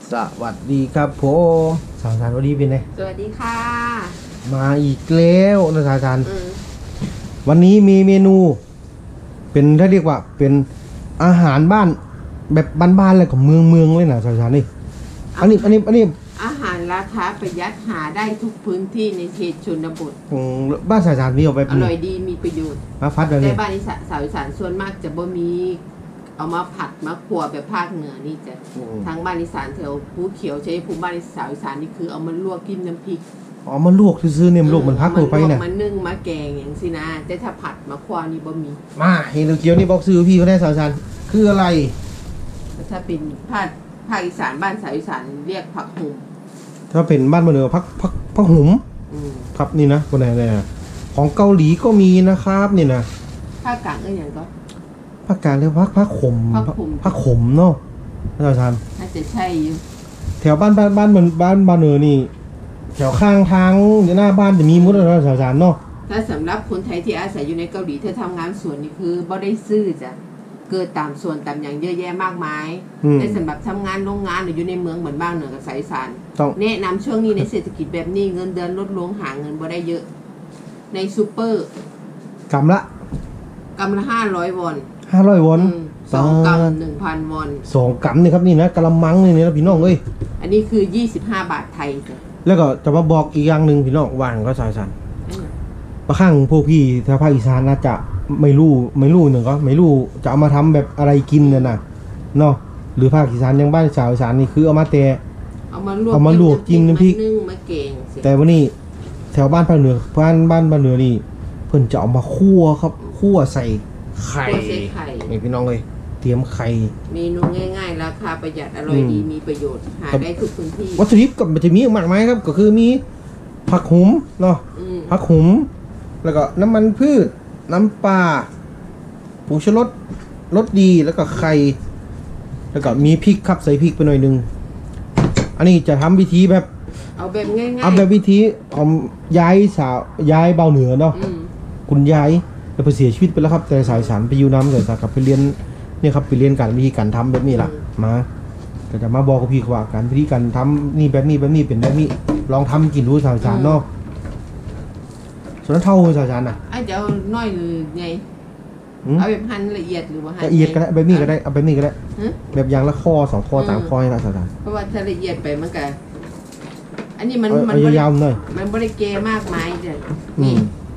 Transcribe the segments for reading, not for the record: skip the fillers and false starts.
สวัสดีครับผมสาวสารวันนี้เป็นไงสวัสดีค่ะมาอีกแล้วนะสาวสารวันนี้มีเมนู เป็นถ้าเรียกว่าเป็นอาหารบ้านแบบบ้านๆเลยของเมืองเลยนะสาวสารนี่อันนี้อาหารราคาประหยัดหาได้ทุกพื้นที่ในเขตชนบทบ้านสาวสารมีเอาไปอร่อยดีมีประโยชน์มาพัดแบบนี้แต่บ้านอีสาวอีสานส่วนมากจะบ่มีเอามาผัดมาคั่วแบบภาคเหนือนี่จะทางบ้านอีสานแถวภูเขียวใช้ภูมิบ้านสาวอีสานนี่คือเอามาลวกกินน้ำพริกอ๋อมันลวกซื้อเนี่ยมันลวกมันพักลงไปเนี่ยมันนึ่งมาแกงอย่างสินะแต่ถ้าผัดมาคั่วนี่บ่มีมาเห็นเกี๊ยวนี่บอกซื้อพี่เขาได้สาวสารคืออะไรถ้าเป็นภาคอีสานบ้านสาวอีสานเรียกผักหุ่มถ้าเป็นบ้านมาเหนือพักหุมครับนี่นะคนไหนเนี่ยของเกาหลีก็มีนะครับนี่นะภาคกลางอย่างก็ภาคกลางเรียกพักขมพักขมเนาะอาจารย์น่าจะใช่อยู่แถวบ้านเหมือนบ้านเหนือนี่แถวข้างทางหน้าบ้านจะมีมุดอะไรอาจารย์เนาะถ้าสำหรับคนไทยที่อาศัยอยู่ในเกาหลีเธอทำงานสวนนี่คือบ่ได้ซื้อจ้ะเกิดตามสวนตามอย่างเยอะแยะมากมายแต่สำหรับทำงานโรงงานหรืออยู่ในเมืองเหมือนบ้านเหนือกับสายสานแนะนำช่วงนี้ในเศรษฐกิจแบบนี้เงินเดือนลดลงหาเงินบ่ได้เยอะในซูเปอร์กำละ 500 วอนวอน 2 กำ 1,000 วอน 2 กำนี่ครับนี่นะกะละมังนี่นะพี่น้องเอ้ยอันนี้คือ25 บาทไทยจ้ะแล้วก็จะมาบอกอีกอย่างหนึ่งพี่น้องว่างก็สายสานบางครั้งพวกพี่แถวภาคอีสานน่าจะไม่รู้หนึ่งก็ไม่รู้จะเอามาทำแบบอะไรกินเนี่ยนะเนาะหรือภาคอีสานยังบ้านชาวอีสานนี่คือเอามาลวกจิ้มน้ำพริกมาเกงแต่วันนี้แถวบ้านภาคเหนือบ้านเหนือนี่เพิ่นจะเอามาคั่วครับคั่วใส่ไข่นี่พี่น้องเลยเตรียมไข่เมนูง่ายๆราคาประหยัดอร่อยดีมีประโยชน์หาได้ทุกพื้นที่วัตถุดิบก็มันจะมีมากมายครับก็คือมีผักหุมเนาะผักหุมแล้วก็น้ำมันพืชน้ำปลาผงชูรสดีแล้วก็ไข่แล้วก็มีพริกครับใส่พริกไปหน่อยนึงอันนี้จะทำวิธีแบบเอาแบบง่ายๆเอาแบบวิธีของย้ายเบาเหนือเนาะคุณย้ายแล้วไปเสียชีวิตไปแล้วครับแต่สายสารไปอยู่น้ำแต่สากับไปเรียนนี่ครับไปเรียนการวิธีการทำแบบนี้แหละมาก็จะมาบอกกับพี่ว่าการวิธีการทำนี่แบบนี้เป็นแบบนี้ลองทำกินดูสายสารเนาะส่วนเท่าสายสารน่ะเดี๋ยวน้อยหรือไงเอาแบบหั่นละเอียดหรือว่าหั่นละเอียดก็ได้แบบนี้ก็ได้เอาแบบนี้ก็ได้แบบอย่างละข้อ2 ข้อ 3 ข้อให้ละสายสารเพราะว่าถ้าละเอียดไปมันก็อันนี้มันยาวๆหน่อยมันบริเกมากมายเด้อนี่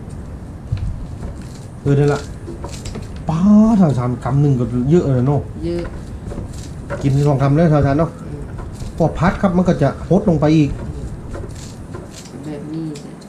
นั่นแหละป้าสายสารกำหนึ่งก็เยอะเลยเนาะเยอะกิน2 คำแล้วสายสารเนาะพอพัดครับมันก็จะฮดลงไปอีกแบบนี้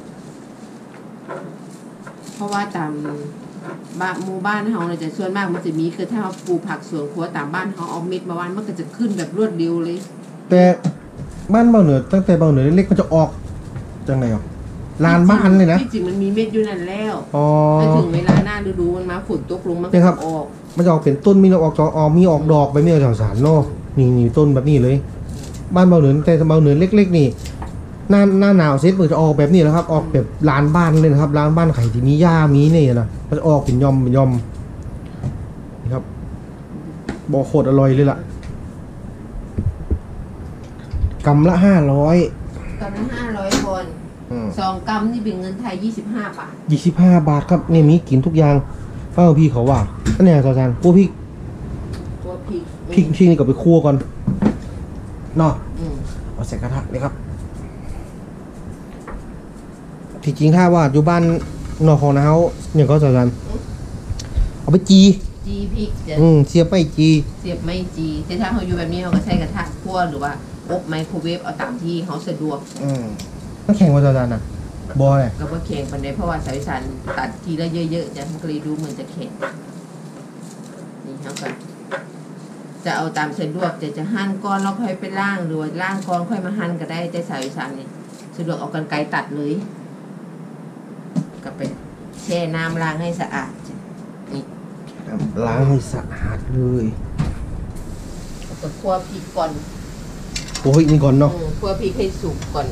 เพราะว่าตามหมู่บ้านเขาเนี่ยจะส่วนมากมันจะมีคือถ้าเราปลูกผักสวนครัวตามบ้านเขาเอาเม็ดมาวันมันก็จะขึ้นแบบรวดเร็วเลยแต่บ้านเบาเหนือตั้งแต่เบาเหนือเล็กๆมันจะออกจังไหนอ่ะลานบ้านเลยนะที่จริงมันมีเม็ดอยู่นั่นแล้วถ้าถึงเวลาหน้าฤดูมันมาฝนตกลงมันก็จะออกมันจะออกเป็นต้นมีออกมีออกดอกไปไม่เอาสารเนาะนี่ต้นแบบนี้เลยบ้านเบาเหนือแต่เบาเหนือเล็กๆนี่หน้าหนาวเซ็ตมันจะออกแบบนี้แล้วครับออกแบบลานบ้านเลยนะครับลานบ้านไข่ที่มีหญ้ามีนี่นะมันจะออกเป็นย่อมนี่ครับบอกโคตรอร่อยเลยล่ะกำละ500 วอน2 กำนี่เป็นเงินไทย25 บาท 25 บาทครับเนี่ยมีกินทุกอย่างพี่เขาว่าอันนี้อาจารย์พริกนี่ก็ไปคั่วก่อนเนาะเอาใส่กระทะเลยครับที่จริงถ้าว่าอยู่บ้านนอกของเขาอย่างก็อาจารย์เอาไปจีพริกเสียบไม่จีแต่ถ้าเขาอยู่แบบนี้เขาก็ใช้กระทะคั่วหรือว่าอบไมโครเวฟเอาตามที่เขาสะดวกต้องแข่งว่าอาจารย์นะบอยก็ว่าแข่งปันได้เพราะว่าสายสันตัดทีละเยอะๆจะมันก็เลยดูเหมือนจะแข่งนี่เขาก็จะเอาตามสะดวกจะหั่นก้อนแล้วค่อยไปล่างหรือว่าล่างก้อนค่อยมาหั่นก็ได้แต่สายสันนี่สะดวกเอากรรไกรตัดเลยก็ไปแช่น้ำล้างให้สะอาดนี่ล้างให้สะอาดเลยก็คั่วพริกก่อนโอ้ยนี่ก่อนเนาะคั่วพริกให้สุกก่อน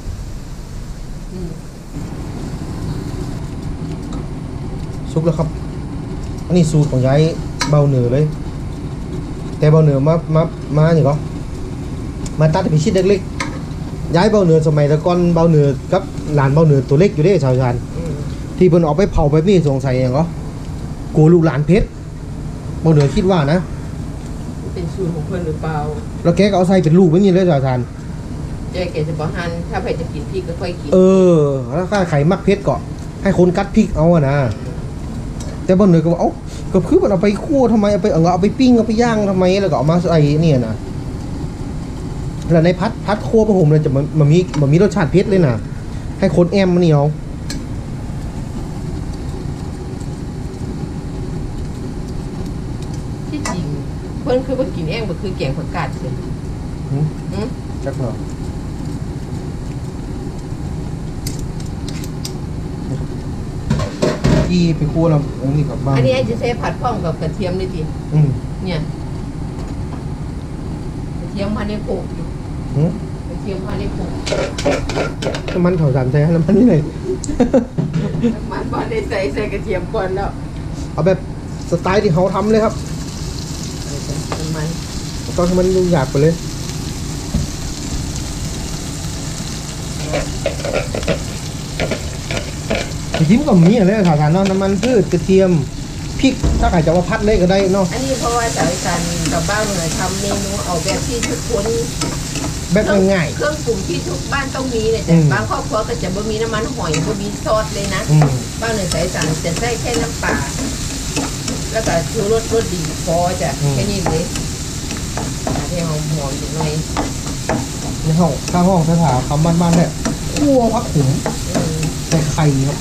สุกแล้วครับอันนี้สูตรของยายเบาเหนือเลยแต่เบาเหนือมาอย่างก็มาตัดเป็นชิ้นเล็กๆย้ายเบาเหนือสมัยตะก่อนเบาเหนือกับหลานเบาเหนือตัวเล็กอยู่เด้ชาวชานที่เพิ่นเอาไปเผาไปนี่สงสัยอย่างเหรอกลัวลูกหลานเพชรเบาเหนือคิดว่านะเป็นสูตรของเพิ่นหรือเปล่าแล้วแกก็เอาใส่เป็นลูกไว้นี่เลยชาวชานแกจะบอกหั่นถ้าใครจะกินพริกก็ค่อยกินแล้วถ้าใครมักเพชรก็ให้คนกัดพริกเอาอะนะแต่เบาเหนือก็ว่าเอ้าก็คือมันเอาไปคั่วทำไมเอาไปปิ้งเอาไปย่างทำไมแล้วก็เอามาใส่เนี่ยนะแล้วในพัดโคพระผมเลยจะมันมีรสชาติเผ็ดเลยนะให้คนแอมมันเหนียวที่จริงเพิ่นคือว่ากินเองบ่คือแกงผักกาดเลยจักเหรอที่ไปคั่วแล้วอันนี้กลับบ้านอันนี้ไอ้จะใช้ผัดพร้อมกับกระเทียมเลยทีอืมเนี่ยกระเทียมพันในโขกอยู่อืมกระเทียมพันในโขกน้ำมันเผาสามใจแล้วมันนี่เลยน้ำมันพอได้ใส่กระเทียมก่อนแล้วเอาแบบสไตล์ที่เขาทำเลยครับน้ำมันต้องให้มันยุ่งยากไปเลยจริงๆก็มีอะไรสาขาเนาะน้ำมันพืชกระเทียมพริกถ้าใครจะว่าพัดเลยก็ได้เนาะอันนี้เพราะว่าสาวอีสานกับบ้านเหนือทำเมนูเอาแบบที่ทุกคนแบบง่ายเครื่องปรุงที่ทุกบ้านต้องมีเลยแต่บางครอบครัวก็จะบ่มีน้ำมันหอยบ่มีซอสเลยนะๆอืมบ้านเหนือสายสานจะใส่แค่น้ำปลาแล้วก็ชูรสดีพอจะแค่นี้เลยให้หอมๆหน่อยในห้องข้างห้องสถาคำบ้านๆเนี่ยคั่วพักขุมอืมใส่ไข่ครับ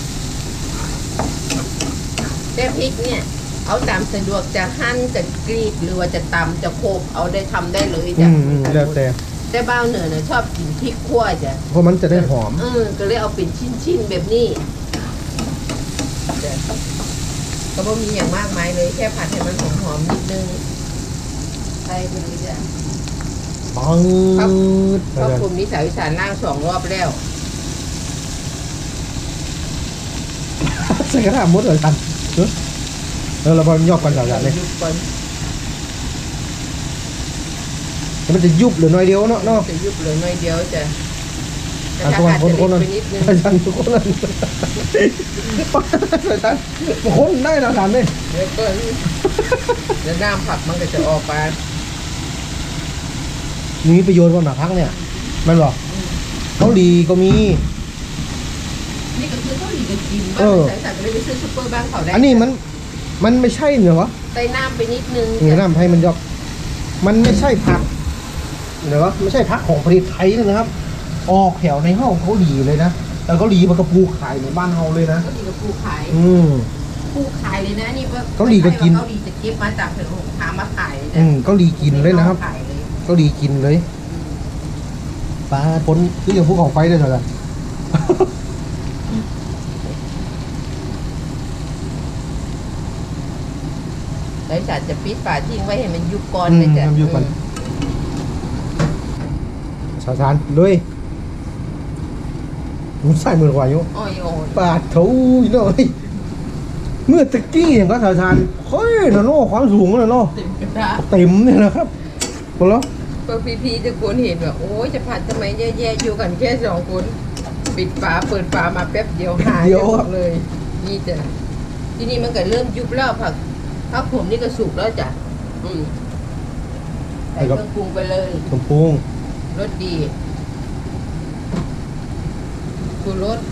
แต่พริกเนี่ยเอาตามสะดวกจะหั่นจะกรีดหรือว่าจะตำจะโขลกเอาได้ทำได้เลยจ้ะแล้วแต่แต่บ้านเหนือเนี่ยชอบกินพริกขั่วจ้ะเพราะมันจะได้หอมก็เลยเอาเป็นชิ้นๆแบบนี้จ้ะก็บ่มีอย่างมากมายเลยแค่ผัดให้มันหอมๆนิดนึงใส่ไปเลยจ้ะปังครับ ครอบคลุมนิสาวิสานล่าง2 รอบแล้วใส่กระทะมดเลยกันเราพอยอกกันสาวๆเลยยุบก่อนแล้วมันจะยุบเหลือน้อยเดียวเนาะจะยุบเหลือน้อยเดียวจ้ะอ่ะคนนั้นไปนิดนึงอาจารย์คนนั้นอาจารย์คนได้นะอาจารย์เลยแล้วก็แล้วน้ำผักมันก็จะออกมามีประโยชน์กว่าหนาพักเนี่ยมันบอกเกาหลีก็มีนี่ก็คือเขาหลีก็กินเอบ้างอใส่ไปเลยไปซื้อซุปเปอร์บ้างเขาได้อันนี้มันไม่ใช่เหรอวะใส่น้ำไปนิดนึงนี่น้ำให้มันยอกมันไม่ใช่ผักเดี๋ยววะไม่ใช่ผักของประเทศไทยเลยนะครับ ออกแถวในห้องเกาหลีเลยนะแต่เกาหลีมันก็ปลูกขายในบ้านเราเลยนะเกาหลีก็ปลูกขาย ปลูกขายเลยนะนี่ว่าเกาหลีก็กินเกาหลีจะเก็บมาจากถนนหามาขายเลยเกาหลีกินเลยนะครับขายเลยเกาหลีกินเลยปลาปนคืออย่างพวกของไฟเลยเหรอไอ้สัตว์จะปิดฝาทิ้งไว้ให้มันยุบก่อนเลยจ้ะยุบก่อนสาวสารเลยมันใส่มือกว่าอยู่โอ้ยโอ้ยปาดเถาอีน้อยเมื่อตะกี้อย่างก็สาวสารเฮ้ยนะโน่ความสูงนะโน่เต็มกระทะเต็มเนี่ยนะครับพอแล้วก็พี่ๆจะคนเห็นว่าโอ้ยจะผัดทำไมแย่ๆอยู่กันแค่2 คนปิดฝาเปิดฝามาแป๊บเดียวหายไปหมดเลย นี่จ้ะที่นี่มันก็เริ่มยุบแล้วผักผมนี่ก็สุกแล้วจ้ะใส่เครื่องปรุงไปเลยสมปรุงรสดีชูรส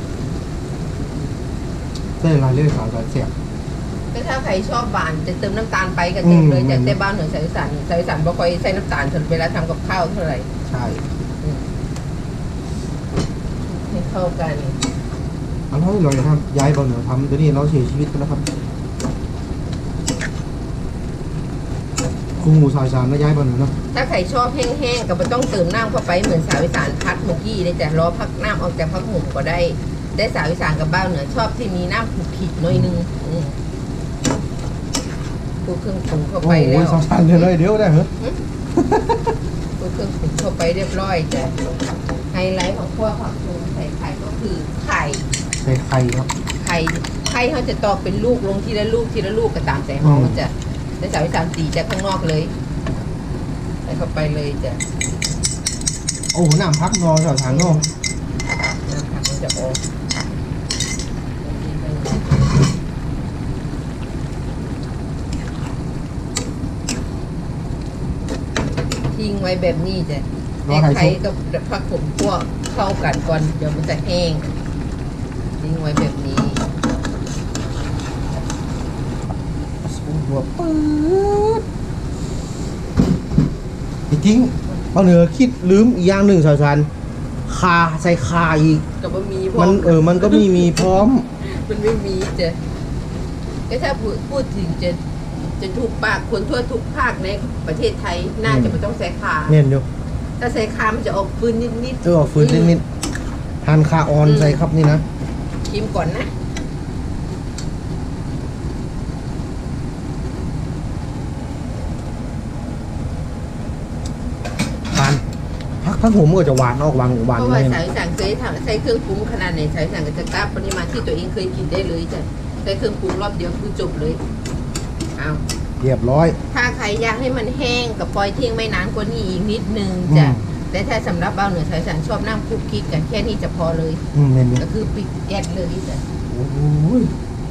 ได้หลายเรื่องสาวสารเสียบก็ถ้าใครชอบหวานจะเติมน้ำตาลไปก็เต็มเลยอืมจากแต่บ้านเหนือสายอีสานบ่ค่อยใส่น้ำตาลจนเวลาทำกับข้าวเท่าไหร่ใช่ให้เข้ากันอันนั้นเราจะทำย้ายเบาเหนือทำตัวนี้เราเสียชีวิตไปแล้วครับครูสาวสารแล้วย้ายเบาเหนือเนาะถ้าใครชอบแห้งๆก็ไม่ต้องเติมน้ำเข้าไปเหมือนสาวอีสานพัดเมื่อกี้เลยจ้ะรอพักน้ำออกจากพักห่มก็ได้ได้สาวอีสานกับบ้านเหนือชอบที่มีน้ำผุดผิดหน่อยนึงปูเครื่องปรุงเข้าไปโอ้แล้ยว สาวสารเลยเดี๋ยวได้เหรอปูเครื่องปรุงเข้าไปเรียบร้อยจ้ะไฮไลท์ของพวกผักปรุงใส่ไข่ก็คือไข่ใส่ไข่ครับไข่เขาจะตอกเป็นลูกลงทีละลูกทีละลูกก็ตามใจเขาจะได้สาวอีสานตีจากข้างนอกเลยใส่เข้าไปเลยจ้ะโอ้โหน้ำพักนอนสาวสารนอกน้ำผักมันจะออกทิ้งไว้แบบนี้จ้ะให้ไข่กับผักผมคั่วเข้ากันก่อนเดี๋ยวมันจะแห้งทิ้งไว้แบบนี้หัวปื๊ดจริงๆบางเหนือคิดลืมอีกอย่างหนึ่งสาวสารคาใส่คาอีกกับบะหมี่พมันก็มีพร้อมมันไม่มีจ้ะก็ถ้าพูดถึงจะถูกปากคนทั่วทุกภาคในประเทศไทยน่าจะไม่ต้องใส่ขาเน่นอยู่ถ้าใส่ขามันจะออกฟืนนิดๆออกฟืนนิดๆทานคาออนใส่ครับนี่นะชิมก่อนนะทานพักผมก็จะหวานออกหวานเพราะว่าเลยสายสั่งเคยทำใส่เครื่องปรุงขนาดไหนสายสั่งก็จะกล้าปริมาณที่ตัวเองเคยกินได้เลยจ้ะใส่เครื่องปรุงรอบเดียวคือจบเลยเอาเรียบร้อยถ้าใครอยากให้มันแห้งกับปล่อยทิ้งไม่นานกว่านี้อีกนิดนึงจ้ะแต่ถ้าสำหรับเบาเหนือสายสั่งชอบน้ำคุกกิ๊กกันแค่นี้จะพอเลยเน่นก็คือปิดแก๊สเลยจ้ะโอ้ย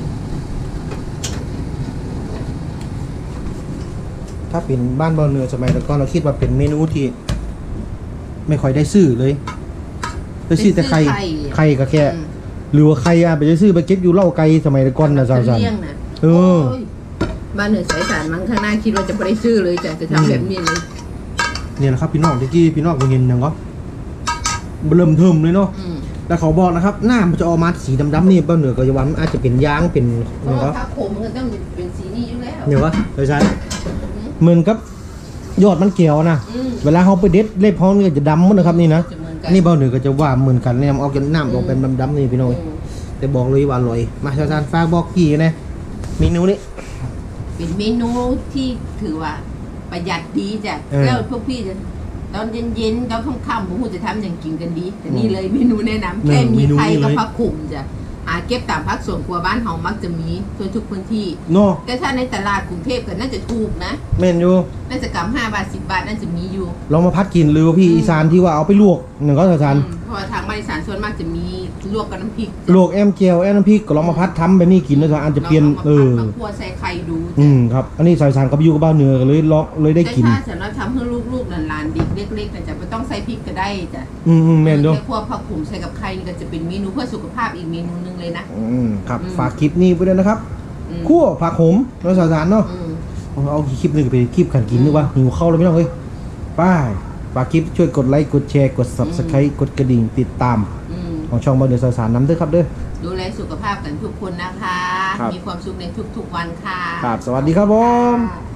ถ้าเป็นบ้านเบาเหนือสมัยก่อนเราคิดว่าเป็นเมนูที่ ไม่ค่อยได้ซื้อเลยได้ซื้อแต่ไข่ก็แค่ หรือว่าไข่ไปจะซื้อไปเก็บอยู่เล่าไก่สมัยก่อนนะสาวสันเลี้ยงนะเออโยบ้านเหนือสายสารมั้งข้างหน้าคิดว่าจะไม่ได้ซื้อเลยจ้ะจะทำแบบนี้เลยเนี่ยนะครับพี่น้องตะกี้พี่น้องก็เห็นอย่างก็เริ่มเทิมเลยเนาะอืมแล้วเขาบอกนะครับหน้ามันจะออกมาสีดำๆนี่บ้านเหนือก็จะว่ามันอาจจะเป็นยางเป็นเพเนี่ราะยว่าก็ผ้าขมมันต้องเป็นสีนี้อยู่แล้วเนี่ยวะใช่ใช่เหมือนกับยอดมันเกี่ยวนะอืมเวลาเขาไปเด็ดเล็บเขาเนี่ยจะดำหมดนะครับนี่นะจะเหมือนกัอันนี้เบาเหนือก็จะว่าเหมือนกันเนี่ยมันออกจากน้ำออกเป็นดำๆนี่พี่น้องอืมแต่บอกเลยว่าอร่อยมาชาวซานฝากบอกกี่นะเมนูนี้เป็นเมนูที่ถือว่าประหยัดดีจ้ะเออแล้วพวกพี่จะตอนเย็นๆตอนค่ำๆผมคงจะทำอย่างกินกันดีแต่นี่เลยเมนูแนะนำแค่มีไข่กับผักขมจ้ะเก็บตามพักส่วนครัวบ้านเฮามักจะมีทั่วทุกพื้นที่เนาะแต่ถ้าในตลาดกรุงเทพก็น่าจะถูกนะเมนอยู่น่าจะกำ5 บาท 10 บาทน่าจะมีอยู่ลองมาพัดกินหรือว่าพี่อีสานที่ว่าเอาไปลวกหนึ่งก็ชาวซานเพราะว่าทางบ้านอีสานส่วนมากจะมีลวกกับน้ำพริกลวกแอมเจียวแอมน้ำพริกก็ลองมาพัดทำแบบนี้กินนะจ๊ะอาจจะเปลี่ยนมาพัดมาคั่วใส่ไข่ดูครับอันนี้ชาวซานกับอยู่กับบ้านเหนือก็เลยลองเลยได้แต่กินถ้าสำหรับทำให้ลูกๆหลานๆเด็กเล็กๆแต่จะไม่ต้องใส่พริกก็ได้จ้ะแม่นด้วยแค่คั่วผักขุมใส่กับไข่นี่ก็จะเป็นเมนูเพื่อสุขภาพอีกเมนูนึงเลยนะครับฝากคลิปนี้ไปด้วยนะครับอืมคั่วผักขมแล้วชาวซานเนาะอืมเอาคลิปหนึงไปคลิปขันกินดีกว่าหิวเข้าแล้วไม่ต้องเลยไปฝากคลิปช่วยกดไลค์กดแชร์กด subscribe กดกระดิ่งติดตามอืมของช่องบ้านเหนือชาวซานน้ำเด้อครับเด้อดูแลสุขภาพกันทุกคนนะคะครับมีความสุขในทุกๆวันค่ะครับสวัสดีครับผมค่ะ